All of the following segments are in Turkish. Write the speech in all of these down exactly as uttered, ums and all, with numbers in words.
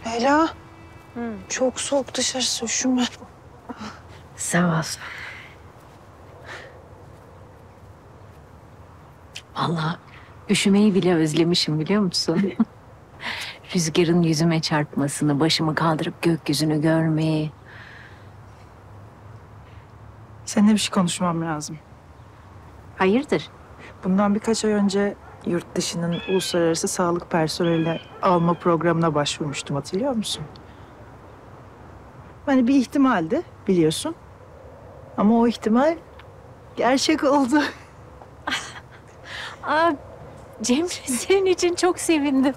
Leyla. Hı. Çok soğuk dışarısı, üşüme. Sağ ol. Vallahi üşümeyi bile özlemişim biliyor musun? Rüzgarın yüzüme çarpmasını, başımı kaldırıp gökyüzünü görmeyi. Seninle bir şey konuşmam lazım. Hayırdır? Bundan birkaç ay önce yurt dışının uluslararası sağlık personeli alma programına başvurmuştum, hatırlıyor musun? Hani bir ihtimaldi, biliyorsun. Ama o ihtimal gerçek oldu. Aa, Cemre senin için çok sevindim.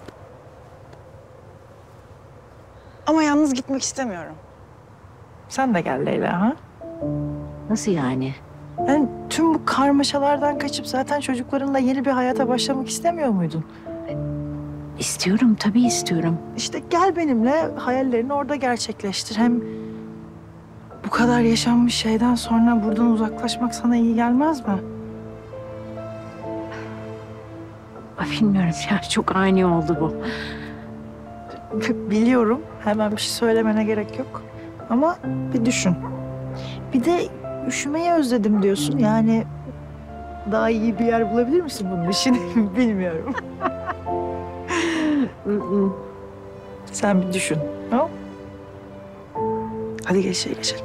Ama yalnız gitmek istemiyorum. Sen de gel Leyla, ha? Nasıl yani? Yani tüm bu karmaşalardan kaçıp zaten çocuklarınla yeni bir hayata başlamak istemiyor muydun? İstiyorum, tabii istiyorum. İşte gel benimle, hayallerini orada gerçekleştir. Hem bu kadar yaşanmış şeyden sonra buradan uzaklaşmak sana iyi gelmez mi? Ay, bilmiyorum ya, çok ani oldu bu. Biliyorum, hemen bir şey söylemene gerek yok. Ama bir düşün. Bir de üşümeyi özledim diyorsun. Yani daha iyi bir yer bulabilir misin bunun için? Bilmiyorum. Sen bir düşün. Tamam? Hadi gel içeri geçelim.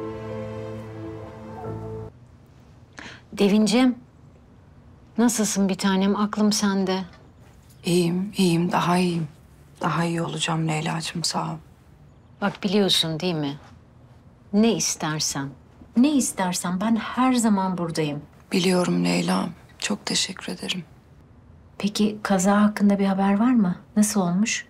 Devincim, nasılsın bir tanem? Aklım sende. İyiyim, iyiyim. Daha iyiyim. Daha iyi olacağım Leyla'cığım, sağ ol. Bak biliyorsun değil mi? Ne istersen, ne istersen ben her zaman buradayım. Biliyorum Leyla. Çok teşekkür ederim. Peki kaza hakkında bir haber var mı? Nasıl olmuş?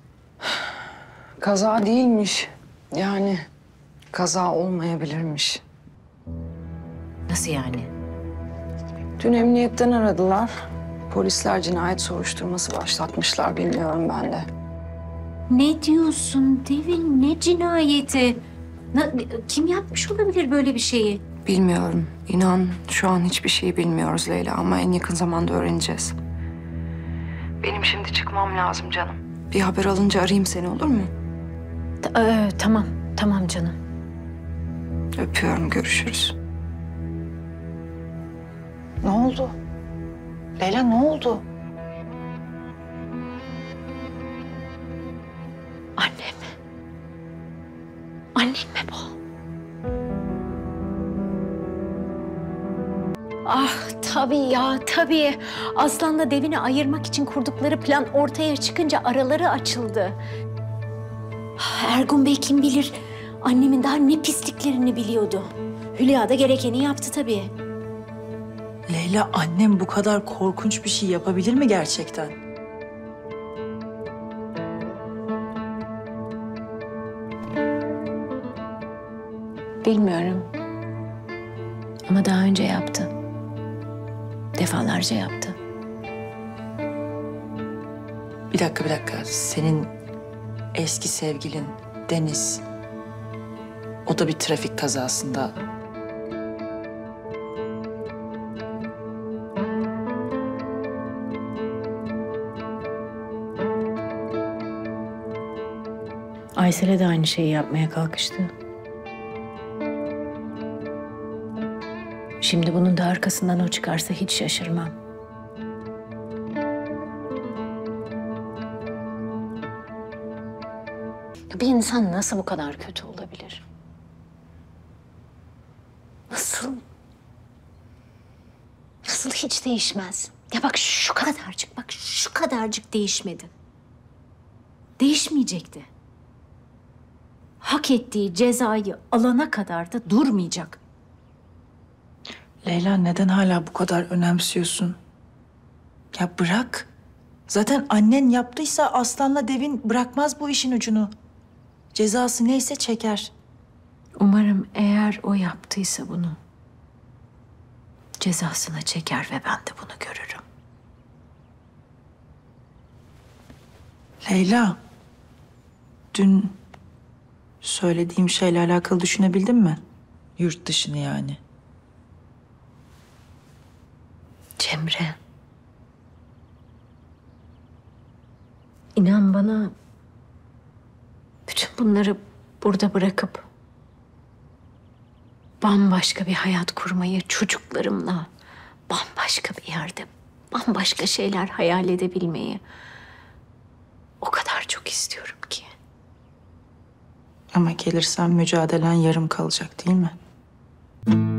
Kaza değilmiş. Yani kaza olmayabilirmiş. Nasıl yani? Dün emniyetten aradılar. Polisler cinayet soruşturması başlatmışlar, bilmiyorum ben de. Ne diyorsun Devin? Ne cinayeti? Na- kim yapmış olabilir böyle bir şeyi? Bilmiyorum. İnan şu an hiçbir şey bilmiyoruz Leyla ama en yakın zamanda öğreneceğiz. Benim şimdi çıkmam lazım canım. Bir haber alınca arayayım seni, olur mu? Ta- ee, tamam, tamam canım. Öpüyorum, görüşürüz. Ne oldu? Leyla ne oldu? Annem. Annem mi bu? Ah tabii ya tabii. Aslan'la Devin'i ayırmak için kurdukları plan ortaya çıkınca araları açıldı. Ah, Ergun Bey kim bilir annemin daha ne pisliklerini biliyordu. Hülya da gerekeni yaptı tabii. Leyla, annem bu kadar korkunç bir şey yapabilir mi gerçekten? Bilmiyorum. Ama daha önce yaptı. Defalarca yaptı. Bir dakika, bir dakika. Senin eski sevgilin Deniz, o da bir trafik kazasında. Aysel'e de aynı şeyi yapmaya kalkıştı. Şimdi bunun da arkasından o çıkarsa hiç şaşırmam. Bir insan nasıl bu kadar kötü olabilir? Nasıl? Nasıl hiç değişmez? Ya bak şu kadarcık, bak şu kadarcık değişmedi. Değişmeyecekti. Hak ettiği cezayı alana kadar da durmayacak. Leyla, neden hala bu kadar önemsiyorsun? Ya bırak. Zaten annen yaptıysa Aslan'la Devin bırakmaz bu işin ucunu. Cezası neyse çeker. Umarım eğer o yaptıysa bunu cezasını çeker ve ben de bunu görürüm. Leyla, dün söylediğim şeyle alakalı düşünebildin mi? Yurt dışını yani. Cemre. İnan bana bunları burada bırakıp bambaşka bir hayat kurmayı, çocuklarımla bambaşka bir yerde bambaşka şeyler hayal edebilmeyi o kadar çok istiyorum ki. Ama gelirsen mücadelen yarım kalacak değil mi?